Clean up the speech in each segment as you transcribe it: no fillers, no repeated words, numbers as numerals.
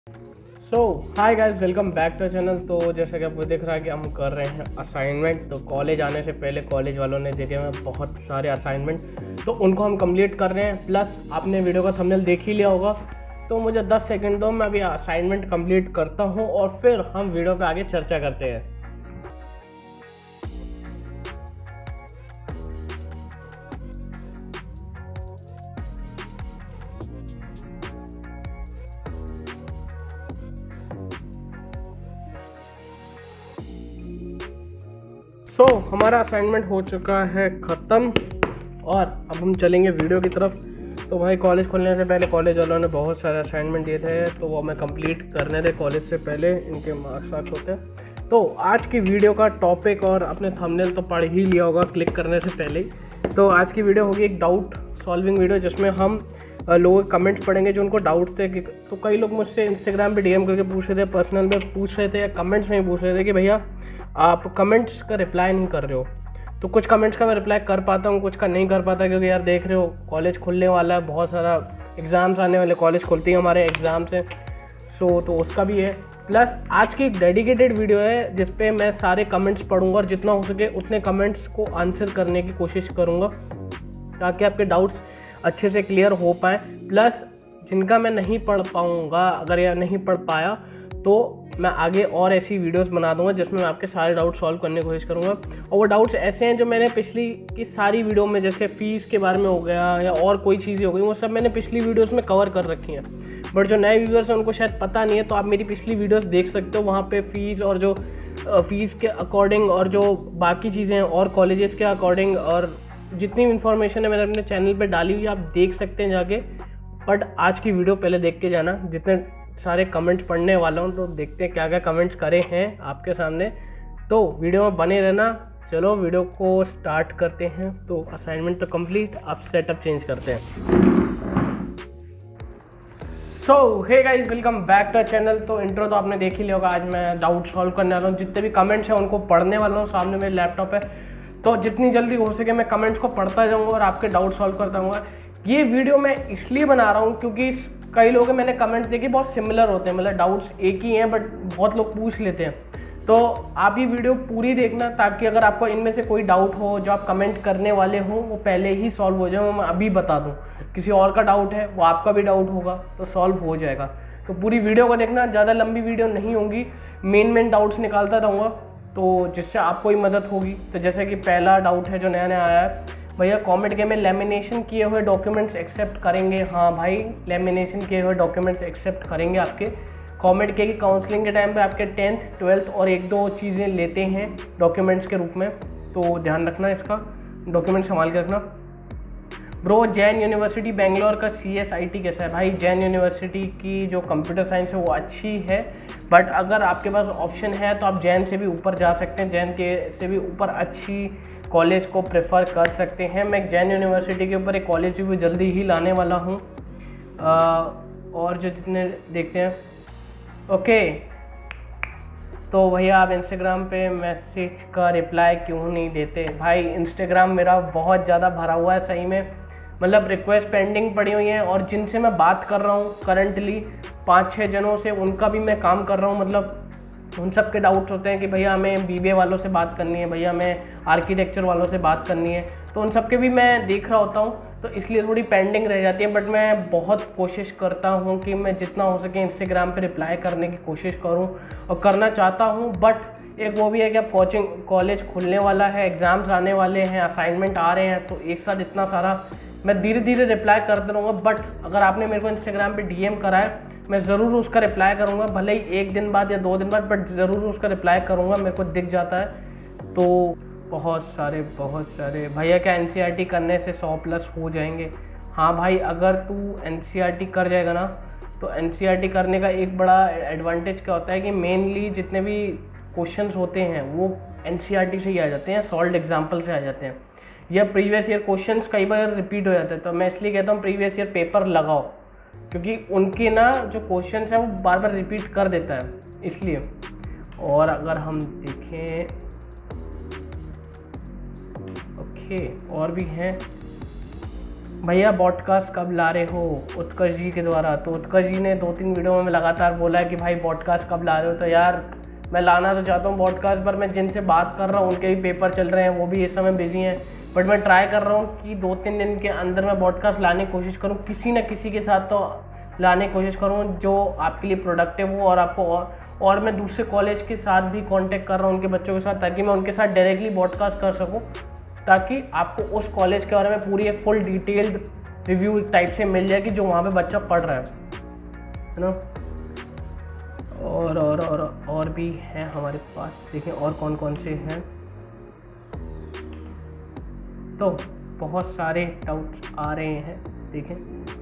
Hi guys, welcome back to channel. तो जैसा कि आपको दिख रहा है कि हम कर रहे हैं असाइनमेंट। तो कॉलेज आने से पहले कॉलेज वालों ने दिए हैं बहुत सारे असाइनमेंट, तो उनको हम कंप्लीट कर रहे हैं। प्लस आपने वीडियो का थंबनेल देख ही लिया होगा, तो मुझे 10 सेकंड दो, मैं अभी असाइनमेंट कंप्लीट करता हूँ और फिर हम वीडियो पे आगे चर्चा करते हैं। हमारा असाइनमेंट हो चुका है ख़त्म और अब हम चलेंगे वीडियो की तरफ। तो भाई, कॉलेज खुलने से पहले कॉलेज वालों ने बहुत सारे असाइनमेंट दिए थे, तो वो हमें कंप्लीट करने थे कॉलेज से पहले, इनके मार्क्स वार्क्स होते हैं। तो आज की वीडियो का टॉपिक, और अपने थंबनेल तो पढ़ ही लिया होगा क्लिक करने से पहले ही। तो आज की वीडियो होगी एक डाउट सॉल्विंग वीडियो, जिसमें हम लोगों के कमेंट्स पढ़ेंगे जो उनको डाउट्स थे। तो कई लोग मुझसे इंस्टाग्राम पे डीएम करके पूछ रहे थे, पर्सनल पे पूछ रहे थे, या कमेंट्स में ही पूछ रहे थे कि भैया आप कमेंट्स का रिप्लाई नहीं कर रहे हो। तो कुछ कमेंट्स का मैं रिप्लाई कर पाता हूँ, कुछ का नहीं कर पाता, क्योंकि यार देख रहे हो कॉलेज खुलने वाला है, बहुत सारा एग्ज़ाम्स आने वाले, कॉलेज खुलती है हमारे एग्ज़ाम्स हैं। तो उसका भी है। प्लस आज की एक डेडिकेटेड वीडियो है जिस पे मैं सारे कमेंट्स पढ़ूंगा और जितना हो सके उतने कमेंट्स को आंसर करने की कोशिश करूँगा, ताकि आपके डाउट्स अच्छे से क्लियर हो पाए। प्लस जिनका मैं नहीं पढ़ पाऊँगा, अगर या नहीं पढ़ पाया, तो मैं आगे और ऐसी वीडियोस बना दूंगा जिसमें मैं आपके सारे डाउट सॉल्व करने की कोशिश करूंगा। और वो डाउट्स ऐसे हैं जो मैंने पिछली की सारी वीडियो में, जैसे फ़ीस के बारे में हो गया या और कोई चीज़ें हो गई, वो सब मैंने पिछली वीडियोस में कवर कर रखी हैं। बट जो नए व्यूअर्स हैं उनको शायद पता नहीं है, तो आप मेरी पिछली वीडियोस देख सकते हो। वहाँ पे फ़ीस और जो फ़ीस के अकॉर्डिंग और जो बाकी चीज़ें हैं और कॉलेजेस के अकॉर्डिंग और जितनी इन्फॉर्मेशन है मैंने अपने चैनल पर डाली हुई, आप देख सकते हैं जाके। बट आज की वीडियो पहले देख के जाना, जितने सारे कमेंट्स पढ़ने वाला हूँ, तो देखते हैं क्या क्या कमेंट्स करे हैं आपके सामने। तो वीडियो में बने रहना। चलो वीडियो को स्टार्ट करते हैं। तो असाइनमेंट तो कंप्लीट, अब सेटअप चेंज करते हैं। Hey guys, welcome back to channel. तो इंट्रो तो आपने देख ही लिया होगा। आज मैं डाउट सॉल्व करने वाला हूँ, जितने भी कमेंट्स हैं उनको पढ़ने वाला हूँ। सामने मेरे लैपटॉप है, तो जितनी जल्दी हो सके मैं कमेंट्स को पढ़ता जाऊँगा और आपके डाउट सॉल्व करता जाऊँगा। ये वीडियो मैं इसलिए बना रहा हूँ क्योंकि कई लोगों के मैंने कमेंट्स देखे, बहुत सिमिलर होते हैं, मतलब डाउट्स एक ही हैं बट बहुत लोग पूछ लेते हैं। तो आप ये वीडियो पूरी देखना, ताकि अगर आपको इनमें से कोई डाउट हो जो आप कमेंट करने वाले हो, वो पहले ही सॉल्व हो जाए, मैं अभी बता दूं। किसी और का डाउट है, वो आपका भी डाउट होगा, तो सॉल्व हो जाएगा। तो पूरी वीडियो को देखना, ज़्यादा लंबी वीडियो नहीं होगी, मेन डाउट्स निकालता रहूँगा, तो जिससे आपको ही मदद होगी। तो जैसे कि पहला डाउट है जो नया नया आया है, भैया कॉमेंट के में लेमिनेशन किए हुए डॉक्यूमेंट्स एक्सेप्ट करेंगे? हाँ भाई, लेमिनेशन किए हुए डॉक्यूमेंट्स एक्सेप्ट करेंगे आपके। कॉमेंट के कि काउंसलिंग के टाइम पे आपके 10th 12th और एक दो चीज़ें लेते हैं डॉक्यूमेंट्स के रूप में, तो ध्यान रखना, इसका डॉक्यूमेंट संभाल के रखना। ब्रो, जैन यूनिवर्सिटी बेंगलोर का CSIT कैसा है? भाई, जैन यूनिवर्सिटी की जो कंप्यूटर साइंस है वो अच्छी है, बट अगर आपके पास ऑप्शन है तो आप जैन से भी ऊपर जा सकते हैं। जैन के से भी ऊपर अच्छी कॉलेज को प्रेफर कर सकते हैं। मैं जैन यूनिवर्सिटी के ऊपर एक कॉलेज भी जल्दी ही लाने वाला हूँ। और जो जितने देखते हैं, ओके। तो भैया आप इंस्टाग्राम पे मैसेज का रिप्लाई क्यों नहीं देते? भाई, इंस्टाग्राम मेरा बहुत ज़्यादा भरा हुआ है सही में, मतलब रिक्वेस्ट पेंडिंग पड़ी हुई हैं, और जिनसे मैं बात कर रहा हूँ करंटली 5-6 जनों से, उनका भी मैं काम कर रहा हूँ। मतलब उन सब के डाउट्स होते हैं कि भैया हमें BBA वालों से बात करनी है, भैया हमें आर्किटेक्चर वालों से बात करनी है, तो उन सब के भी मैं देख रहा होता हूँ, तो इसलिए थोड़ी पेंडिंग रह जाती है। बट मैं बहुत कोशिश करता हूँ कि मैं जितना हो सके इंस्टाग्राम पे रिप्लाई करने की कोशिश करूँ और करना चाहता हूँ। बट एक वो भी है कि अब कॉलेज खुलने वाला है, एग्ज़ाम्स आने वाले हैं, असाइनमेंट आ रहे हैं, तो एक साथ इतना सारा मैं धीरे धीरे रिप्लाई करता रहूँगा। बट अगर आपने मेरे को इंस्टाग्राम पे DM करा है, मैं ज़रूर उसका रिप्लाई करूँगा, भले ही 1 दिन बाद या 2 दिन बाद, बट ज़रूर उसका रिप्लाई करूँगा, मेरे को दिख जाता है। तो बहुत सारे भैया, क्या NCERT करने से 100+ हो जाएंगे? हाँ भाई, अगर तू NCERT कर जाएगा ना, तो NCERT करने का एक बड़ा एडवांटेज क्या होता है कि मेनली जितने भी क्वेश्चंस होते हैं वो NCERT से ही आ जाते हैं, सॉल्व्ड एग्जाम्पल से आ जाते हैं, या प्रीवियस ईयर क्वेश्चंस कई बार रिपीट हो जाते हैं। तो मैं इसलिए कहता हूँ प्रीवियस ईयर पेपर लगाओ, क्योंकि उनके ना जो क्वेश्चंस हैं वो बार बार रिपीट कर देता है, इसलिए। और अगर हम देखें, ओके, और भी हैं। भैया पॉडकास्ट कब ला रहे हो उत्कर्ष जी के द्वारा। तो उत्कर्ष जी ने 2-3 वीडियो में लगातार बोला है कि भाई पॉडकास्ट कब ला रहे हो। तो यार मैं लाना तो चाहता हूँ पॉडकास्ट, पर मैं जिनसे बात कर रहा हूँ उनके भी पेपर चल रहे हैं, वो भी इस समय बिजी हैं। बट मैं ट्राई कर रहा हूँ कि 2-3 दिन के अंदर मैं पॉडकास्ट लाने की कोशिश करूँ, किसी न किसी के साथ तो लाने की कोशिश करूँ जो आपके लिए प्रोडक्टिव हो और आपको और मैं दूसरे कॉलेज के साथ भी कांटेक्ट कर रहा हूँ उनके बच्चों के साथ, ताकि मैं उनके साथ डायरेक्टली पॉडकास्ट कर सकूँ, ताकि आपको उस कॉलेज के बारे में पूरी एक फुल डिटेल्ड रिव्यू टाइप से मिल जाए कि जो वहाँ पे बच्चा पढ़ रहा है ना। और भी हैं हमारे पास, देखें और कौन कौन से हैं। तो बहुत सारे डाउट्स आ रहे हैं, देखें।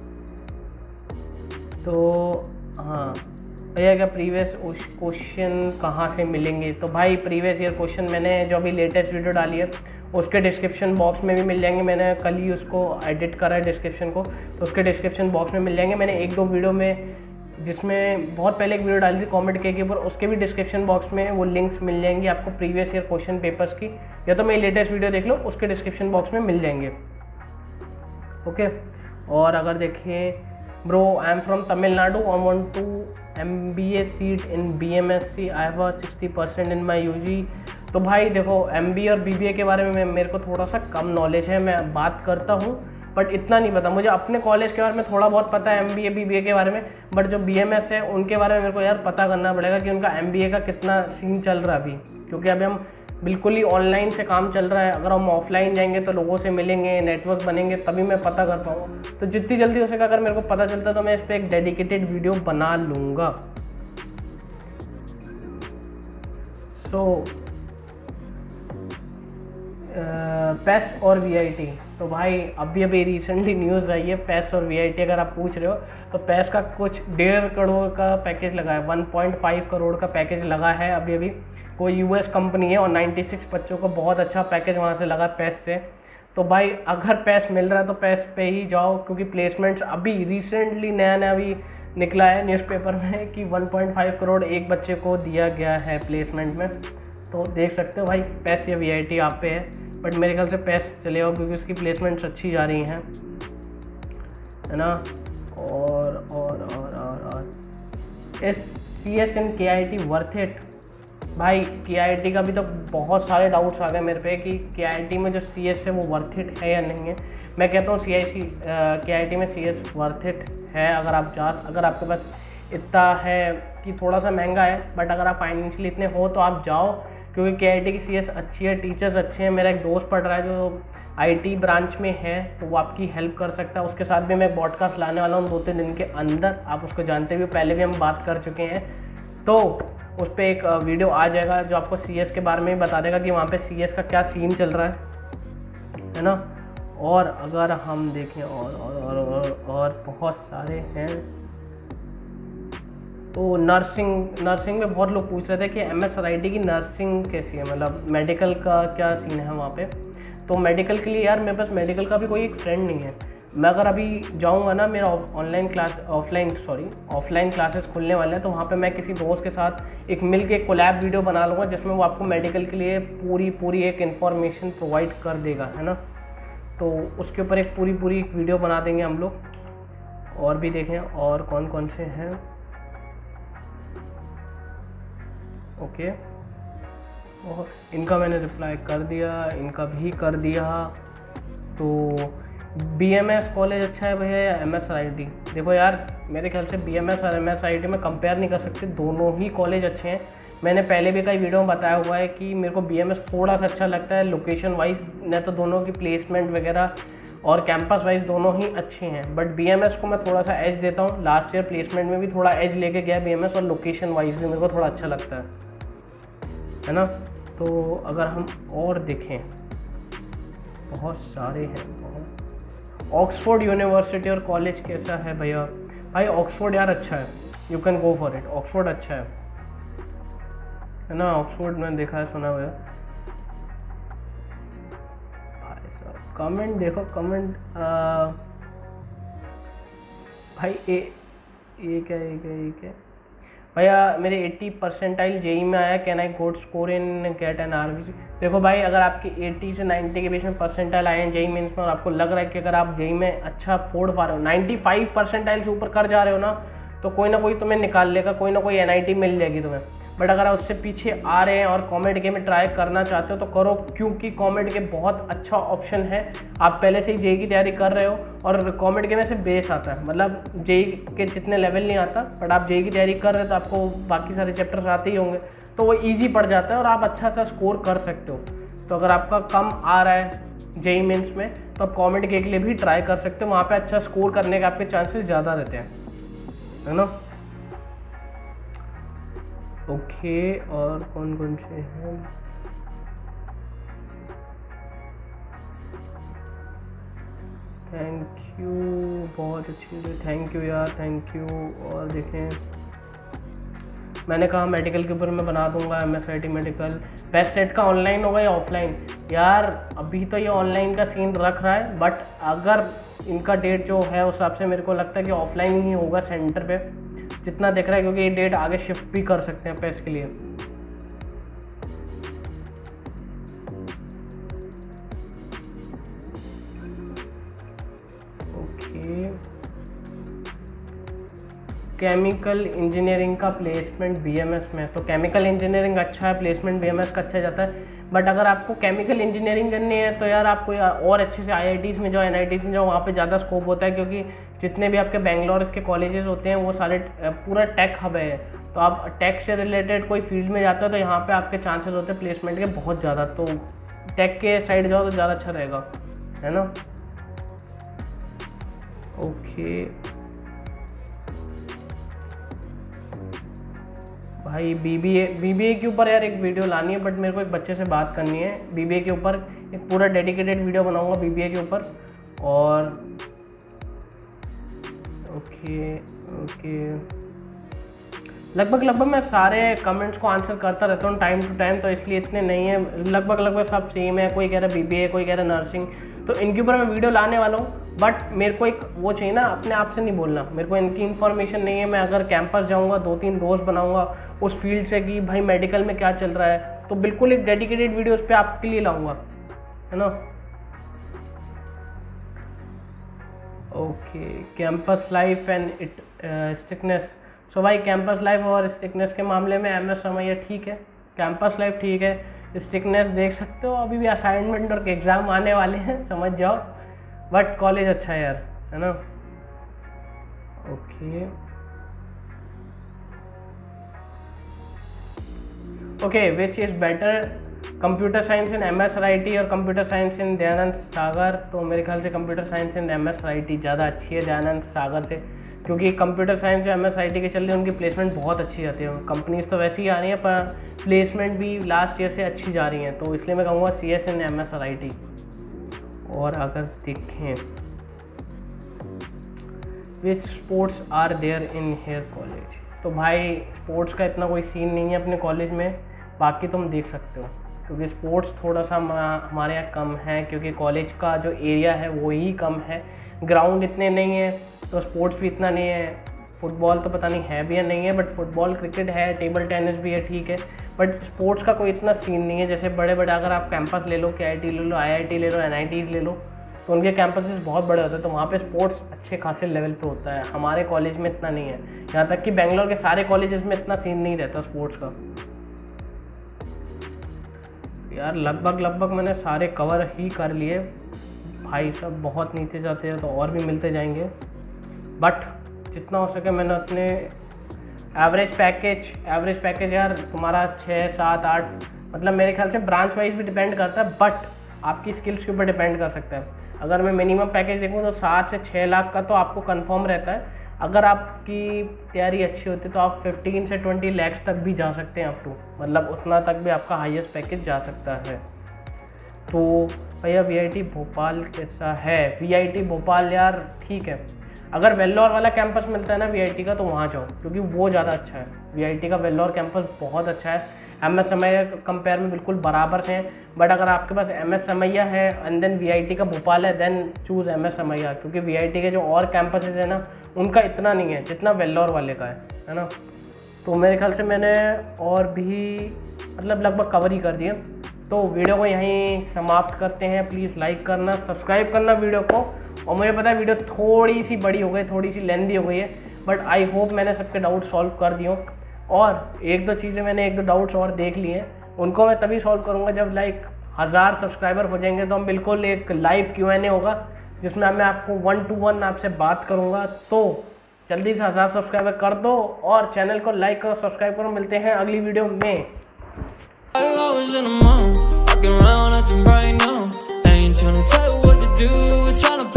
तो हाँ भैया क्या प्रीवियस क्वेश्चन कहाँ से मिलेंगे। तो भाई प्रीवियस ईयर क्वेश्चन मैंने जो अभी लेटेस्ट वीडियो डाली है उसके डिस्क्रिप्शन बॉक्स में भी मिल जाएंगे। मैंने कल ही उसको एडिट करा है डिस्क्रिप्शन को, तो उसके डिस्क्रिप्शन बॉक्स में मिल जाएंगे। मैंने 1-2 वीडियो में, जिसमें बहुत पहले एक वीडियो डाली थी कमेंट के ऊपर, उसके भी डिस्क्रिप्शन बॉक्स में वो लिंक्स मिल जाएंगी आपको प्रीवियस ईयर क्वेश्चन पेपर्स की, या तो मेरी लेटेस्ट वीडियो देख लो, उसके डिस्क्रिप्शन बॉक्स में मिल जाएंगे। ओके। और अगर देखें, bro I am from Tamil Nadu, I want to MBA seat in BMSC, I have 60% in my UG। तो भाई देखो MBA और BBA के बारे में मेरे को थोड़ा सा कम नॉलेज है, मैं बात करता हूँ बट इतना नहीं पता। मुझे अपने कॉलेज के बारे में थोड़ा बहुत पता है, MBA BBA के बारे में, बट जो BMS है उनके बारे में मेरे को यार पता करना पड़ेगा कि उनका MBA का कितना सीन चल रहा है अभी, क्योंकि अभी हम बिल्कुल ही ऑनलाइन से काम चल रहा है। अगर हम ऑफलाइन जाएंगे तो लोगों से मिलेंगे, नेटवर्क बनेंगे, तभी मैं पता कर पाऊँगा। तो जितनी जल्दी हो सके अगर मेरे को पता चलता तो मैं इस पर एक डेडिकेटेड वीडियो बना लूँगा। सो PES और VIT, तो भाई अभी रिसेंटली न्यूज़ आई है PES और VIT अगर आप पूछ रहे हो, तो PES का कुछ 1.5 करोड़ का पैकेज लगा है, 1.5 करोड़ का पैकेज लगा है अभी। कोई US कंपनी है और 96 बच्चों को बहुत अच्छा पैकेज वहाँ से लगा PES से। तो भाई अगर PES मिल रहा है तो PES पे ही जाओ, क्योंकि प्लेसमेंट्स अभी रिसेंटली नया अभी निकला है न्यूज़पेपर में कि 1.5 करोड़ एक बच्चे को दिया गया है प्लेसमेंट में। तो देख सकते हो भाई PES या VIT आप पे है, बट मेरे ख्याल से PES चलेगा क्योंकि उसकी प्लेसमेंट्स अच्छी जा रही हैं, है ना। और CS in KIT worth it. भाई KIT का भी तो बहुत सारे डाउट्स आ गए मेरे पे कि KIT में जो CS है वो वर्थ इट है या नहीं है। मैं कहता हूँ KIT में CS वर्थ इट है। अगर आपके पास इतना है कि थोड़ा सा महंगा है, बट अगर आप फाइनेंशियली इतने हो तो आप जाओ, क्योंकि KIT की CS अच्छी है, टीचर्स अच्छे हैं। मेरा एक दोस्त पढ़ रहा है जो IT ब्रांच में है, तो वो आपकी हेल्प कर सकता है। उसके साथ भी मैं पॉडकास्ट लाने वाला हूँ 2-3 दिन के अंदर। आप उसको जानते भी हो, पहले भी हम बात कर चुके हैं, तो उस पर एक वीडियो आ जाएगा जो आपको CS के बारे में भी बता देगा कि वहाँ पे CS का क्या सीन चल रहा है ना। और अगर हम देखें और बहुत सारे हैं। तो नर्सिंग में बहुत लोग पूछ रहे थे कि MSRIT की नर्सिंग कैसी है, मतलब मेडिकल का क्या सीन है वहाँ पे। तो मेडिकल के लिए यार मेरे पास मेडिकल का भी कोई एक फ्रेंड नहीं है। मैं अगर अभी जाऊँगा ना, मेरा ऑफलाइन क्लासेस खुलने वाले हैं, तो वहाँ पे मैं किसी दोस्त के साथ एक मिल के कोलैब वीडियो बना लूँगा जिसमें वो आपको मेडिकल के लिए पूरी एक इन्फॉर्मेशन प्रोवाइड कर देगा, है ना। तो उसके ऊपर एक पूरी एक वीडियो बना देंगे हम लोग। और भी देखें और कौन कौन से हैं। ओके, और इनका मैंने रिप्लाई कर दिया, इनका भी कर दिया। तो BMS कॉलेज अच्छा है भैया या MSRIT। देखो यार मेरे ख्याल से BMS और MSRIT में कंपेयर नहीं कर सकते, दोनों ही कॉलेज अच्छे हैं। मैंने पहले भी कई वीडियो में बताया हुआ है कि मेरे को BMS थोड़ा सा अच्छा लगता है लोकेशन वाइज, न तो दोनों की प्लेसमेंट वगैरह और कैंपस वाइज दोनों ही अच्छे हैं, बट BMS को मैं थोड़ा सा एज देता हूँ। लास्ट ईयर प्लेसमेंट में भी थोड़ा एज लेके गया BMS, और लोकेशन वाइज भी मेरे को थोड़ा अच्छा लगता है ना। तो अगर हम और देखें, बहुत सारे हैं। ऑक्सफोर्ड यूनिवर्सिटी और कॉलेज कैसा है भैया। भाई ऑक्सफोर्ड यार अच्छा है, you can go for it. Oxford अच्छा है ना। ऑक्सफोर्ड में देखा है, सुना हुआ है। भाई साहब कमेंट देखो, कमेंट भाई ये क्या भैया मेरे 80 परसेंटाइल जेई में आया, can I good score in GATE and RBC. देखो भाई, अगर आपके 80 से 90 के बीच में परसेंटाइल आए हैं जेई मेंस में और आपको लग रहा है कि अगर आप जेई में अच्छा फोड़ पा रहे हो, 95 परसेंटाइल से ऊपर कर जा रहे हो ना, तो कोई ना कोई तुम्हें निकाल लेगा, कोई ना कोई एनआईटी मिल जाएगी तुम्हें। बट अगर आप उससे पीछे आ रहे हैं और कॉमेड के में ट्राई करना चाहते हो तो करो, क्योंकि कॉमेड के बहुत अच्छा ऑप्शन है। आप पहले से ही जेई की तैयारी कर रहे हो और कॉमेड के में से बेस आता है, मतलब जेई के जितने लेवल नहीं आता, बट आप जेई की तैयारी कर रहे हो तो आपको बाकी सारे चैप्टर्स आते ही होंगे, तो वो ईजी पड़ जाता है और आप अच्छा सा स्कोर कर सकते हो। तो अगर आपका कम आ रहा है जेई मेंस में तो आप कॉमेड के लिए भी ट्राई कर सकते हो, वहाँ पे अच्छा स्कोर करने के आपके चांसेस ज़्यादा रहते हैं, है ना। ओके, और कौन कौन से हैं? थैंक यू, बहुत अच्छी, थैंक यू यार, थैंक यू। और देखें, मैंने कहा मेडिकल के ऊपर मैं बना दूंगा, एमएसआईटी मेडिकल। बेस्ट सेट का ऑनलाइन होगा या ऑफलाइन? यार अभी तो ये ऑनलाइन का सीन रख रहा है, बट अगर इनका डेट जो है उस हिसाब से मेरे को लगता है कि ऑफलाइन ही होगा सेंटर पे, जितना दिख रहा है, क्योंकि ये डेट आगे शिफ्ट भी कर सकते हैं पेस्ट के लिए। ओके, केमिकल इंजीनियरिंग का प्लेसमेंट बीएमएस में, तो केमिकल इंजीनियरिंग अच्छा है, प्लेसमेंट बीएमएस का अच्छा जाता है। बट अगर आपको केमिकल इंजीनियरिंग करनी है तो यार आपको और अच्छे से आईआईटीज़ में जाओ, एनआईटीज़ में जाओ, वहाँ पे ज़्यादा स्कोप होता है, क्योंकि जितने भी आपके बेंगलोर के कॉलेजेस होते हैं वो सारे पूरा टेक हब है। तो आप टेक से रिलेटेड कोई फील्ड में जाते हो तो यहाँ पे आपके चांसेस होते हैं प्लेसमेंट के बहुत ज़्यादा, तो टेक के साइड जाओ तो ज़्यादा अच्छा रहेगा, है ना। ओके भाई, बीबीए के ऊपर यार एक वीडियो लानी है, बट मेरे को एक बच्चे से बात करनी है बीबीए के ऊपर, एक पूरा डेडिकेटेड वीडियो बनाऊंगा बीबीए के ऊपर। और ओके लगभग मैं सारे कमेंट्स को आंसर करता रहता हूँ टाइम टू टाइम, तो इसलिए इतने नहीं है, लगभग सब सेम है। कोई कह रहा है बीबीए, कोई कह रहा है नर्सिंग, तो इनके ऊपर मैं वीडियो लाने वाला हूँ। बट मेरे को एक वो चाहिए ना, अपने आप से नहीं बोलना, मेरे को इनकी इन्फॉर्मेशन नहीं है। मैं अगर कैंपस जाऊँगा, 2-3 दोस्त बनाऊँगा उस फील्ड से कि भाई मेडिकल में क्या चल रहा है, तो बिल्कुल एक डेडिकेटेड वीडियो उस पर आपके लिए लाऊंगा, है ना। Okay, campus life and it stickiness. So भाई कैंपस लाइफ और स्टिकनेस के मामले में एमएस समैया ठीक है, कैंपस लाइफ ठीक है, स्टिकनेस देख सकते हो, अभी भी असाइनमेंट और एग्ज़ाम आने वाले हैं, समझ जाओ। बट कॉलेज अच्छा है यार, है ना। Okay okay, which is better, computer science in MSIT और computer science in Dayananda Sagar? तो मेरे ख्याल से कंप्यूटर साइंस इन एमएसआईटी ज़्यादा अच्छी है दयानंद सागर से, क्योंकि कंप्यूटर साइंस जो एमएसआईटी के चल रही है उनकी प्लेसमेंट बहुत अच्छी आती है। कंपनीज तो वैसे ही आ रही हैं, पर प्लेसमेंट भी लास्ट ईयर से अच्छी जा रही हैं, तो इसलिए मैं कहूँगा CS इन एमएसआईटी। और अगर देखें which sports are there in here college, तो भाई स्पोर्ट्स का इतना कोई सीन नहीं है अपने कॉलेज में, बाकी तुम देख सकते हो, क्योंकि स्पोर्ट्स थोड़ा सा हमारे यहाँ कम है, क्योंकि कॉलेज का जो एरिया है वो ही कम है, ग्राउंड इतने नहीं है, तो स्पोर्ट्स भी इतना नहीं है। फुटबॉल तो पता नहीं है भी या नहीं है, बट फुटबॉल क्रिकेट है, टेबल टेनिस भी है, ठीक है, बट स्पोर्ट्स का कोई इतना सीन नहीं है। जैसे बड़े बड़े अगर आप कैंपस ले लो, KIT ले लो, IIT ले लो, NITs ले लो, तो उनके कैंपसेस बहुत बड़े होते हैं, तो वहाँ पे स्पोर्ट्स अच्छे खासे लेवल पे होता है। हमारे कॉलेज में इतना नहीं है, यहाँ तक कि बेंगलोर के सारे कॉलेजेस में इतना सीन नहीं रहता स्पोर्ट्स का। यार लगभग मैंने सारे कवर ही कर लिए भाई, सब बहुत नीचे जाते हैं तो और भी मिलते जाएंगे, बट जितना हो सके मैंने अपने एवरेज पैकेज यार तुम्हारा 6, 7, 8, मतलब मेरे ख्याल से ब्रांच वाइज भी डिपेंड करता है, बट आपकी स्किल्स के ऊपर डिपेंड कर सकता है। अगर मैं मिनिमम पैकेज देखूँ तो 7 से 6 लाख का तो आपको कंफर्म रहता है। अगर आपकी तैयारी अच्छी होती है तो आप 15 से 20 लाख तक भी जा सकते हैं, अप टू, मतलब उतना तक भी आपका हाईएस्ट पैकेज जा सकता है। तो भैया VIT भोपाल कैसा है? VIT भोपाल यार ठीक है, अगर वेल्लोर वाला कैंपस मिलता है ना VIT का, तो वहाँ जाओ, क्योंकि वो ज़्यादा अच्छा है। VIT का वेल्लोर कैंपस बहुत अच्छा है, MS समैया कंपेयर में बिल्कुल बराबर हैं, बट अगर आपके पास MS समैया है एंड देन VIT का भोपाल है, देन चूज़ MS समैया, क्योंकि VIT के जो और कैंपसेस है ना उनका इतना नहीं है जितना वेल्लोर वाले का है ना। तो मेरे ख्याल से मैंने और भी मतलब लगभग कवर ही कर दिए। तो वीडियो को यहीं समाप्त करते हैं। प्लीज़ लाइक करना, सब्सक्राइब करना वीडियो को। और मुझे पता है वीडियो थोड़ी सी बड़ी हो गई, थोड़ी सी लेंदी हो गई है, बट आई होप मैंने सबके डाउट सॉल्व कर दिए। और एक दो चीज़ें मैंने एक दो डाउट्स और देख लिए हैं, उनको मैं तभी सॉल्व करूँगा जब लाइक 1000 सब्सक्राइबर हो जाएंगे। तो हम बिल्कुल एक लाइव Q&A होगा जिसमें मैं आपको 1 to 1 आपसे बात करूँगा। तो जल्दी से 1000 सब्सक्राइबर कर दो और चैनल को लाइक करो, सब्सक्राइब करो। मिलते हैं अगली वीडियो में।